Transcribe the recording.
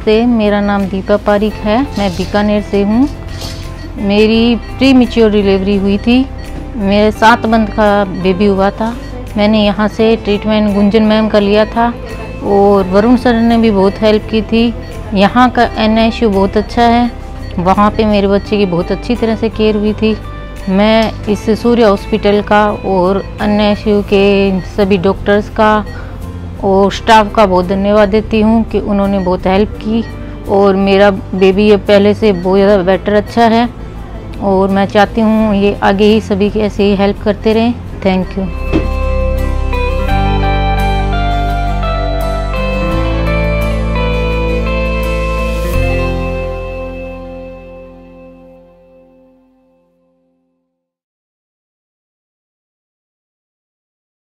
नमस्ते, मेरा नाम दीपा पारिक है। मैं बीकानेर से हूँ। मेरी प्री मैच्योर डिलीवरी हुई थी। मेरे 7 मंथ का बेबी हुआ था। मैंने यहाँ से ट्रीटमेंट गुंजन मैम का लिया था और वरुण सर ने भी बहुत हेल्प की थी। यहाँ का NICU बहुत अच्छा है। वहाँ पे मेरे बच्चे की बहुत अच्छी तरह से केयर हुई थी। मैं इस सूर्य हॉस्पिटल का और NICU के सभी डॉक्टर्स का और स्टाफ का बहुत धन्यवाद देती हूँ कि उन्होंने बहुत हेल्प की और मेरा बेबी ये पहले से बहुत ज़्यादा बेटर अच्छा है और मैं चाहती हूँ ये आगे ही सभी की ऐसे ही हेल्प करते रहें। Thank you.